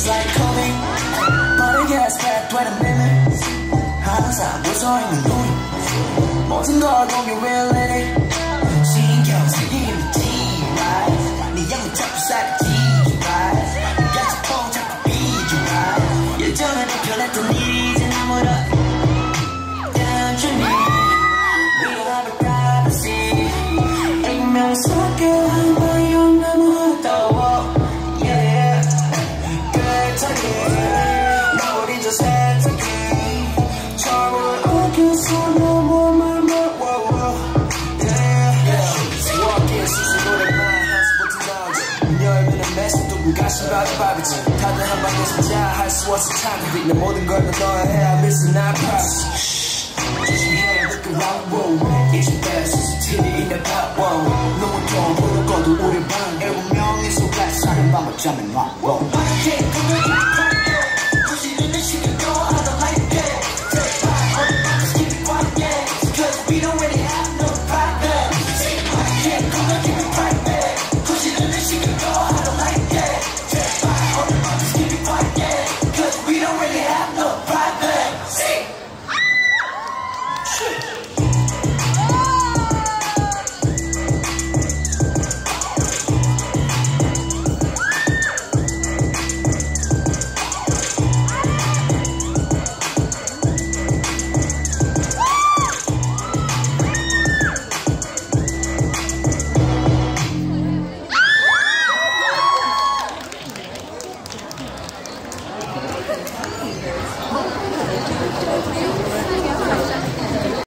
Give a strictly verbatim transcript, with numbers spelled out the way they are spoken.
just like Kobe. 빠르게 스텝되는 limit. 항상 무서워있는 눈. 모든 걸 공유 reality. 신경 쓰이는 G-Rise. 네 영혼 자꾸 살찌지 rise. 같이 뽕 자꾸 삐지 rise. 예전에 더 편했던 일이 이제 아무렇 단순히 We don't have a privacy. 익명 속에 한 방향 너무 더워. Yeah 끝하게 나 우리 저 세상에 처음을 어겨서 너무 말말 Yeah 생각해 수수 노래만 한 스포트 나오지 문 열면은 메시 누군가 신발을 밟았지 다들 한 방에서 자 할 수 없어 참고 내 모든 걸 넌 너야 해 I'm missing out privacy 조심해 look around road It's bad 씨씨티비 in the pop world 너무 더 보는 것도 우리 방 일곱 명이서 같이 사는 밤을 잠을 놔